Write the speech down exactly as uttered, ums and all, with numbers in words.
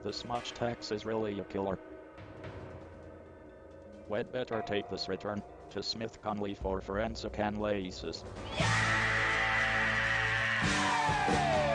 This much tax is really a killer. We'd better take this return to Smith Conley for forensic analysis. Yeah!